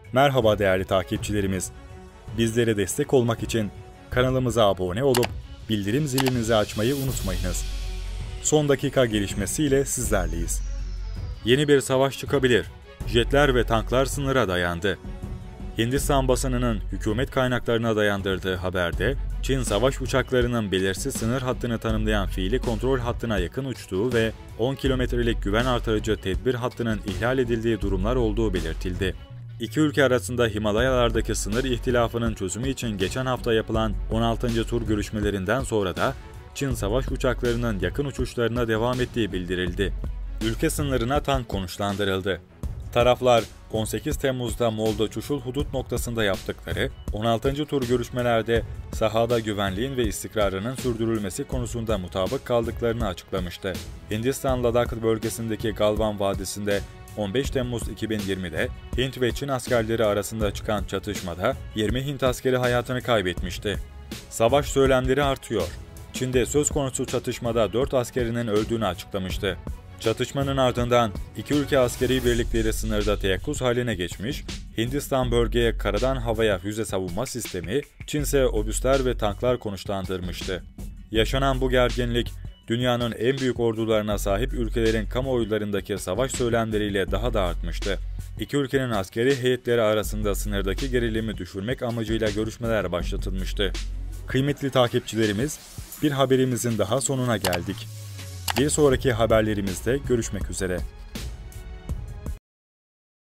Merhaba değerli takipçilerimiz. Bizlere destek olmak için kanalımıza abone olup bildirim zilinizi açmayı unutmayınız. Son dakika gelişmesiyle sizlerleyiz. Yeni bir savaş çıkabilir. Jetler ve tanklar sınıra dayandı. Hindistan basınının hükümet kaynaklarına dayandırdığı haberde, Çin savaş uçaklarının belirsiz sınır hattını tanımlayan fiili kontrol hattına yakın uçtuğu ve 10 kilometrelik güven artırıcı tedbir hattının ihlal edildiği durumlar olduğu belirtildi. İki ülke arasında Himalayalardaki sınır ihtilafının çözümü için geçen hafta yapılan 16. tur görüşmelerinden sonra da Çin savaş uçaklarının yakın uçuşlarına devam ettiği bildirildi. Ülke sınırına tank konuşlandırıldı. Taraflar 18 Temmuz'da Molda-Çuşul hudut noktasında yaptıkları 16. tur görüşmelerde sahada güvenliğin ve istikrarının sürdürülmesi konusunda mutabık kaldıklarını açıklamıştı. Hindistan Ladak bölgesindeki Galvan Vadisi'nde 15 Temmuz 2020'de Hint ve Çin askerleri arasında çıkan çatışmada 20 Hint askeri hayatını kaybetmişti. Savaş söylemleri artıyor. Çin'de söz konusu çatışmada 4 askerinin öldüğünü açıklamıştı. Çatışmanın ardından iki ülke askeri birlikleri sınırda teyakkuz haline geçmiş, Hindistan bölgeye karadan havaya füze savunma sistemi, Çin ise obüsler ve tanklar konuşlandırmıştı. Yaşanan bu gerginlik, dünyanın en büyük ordularına sahip ülkelerin kamuoylarındaki savaş söylemleriyle daha da artmıştı. İki ülkenin askeri heyetleri arasında sınırdaki gerilimi düşürmek amacıyla görüşmeler başlatılmıştı. Kıymetli takipçilerimiz, bir haberimizin daha sonuna geldik. Bir sonraki haberlerimizde görüşmek üzere.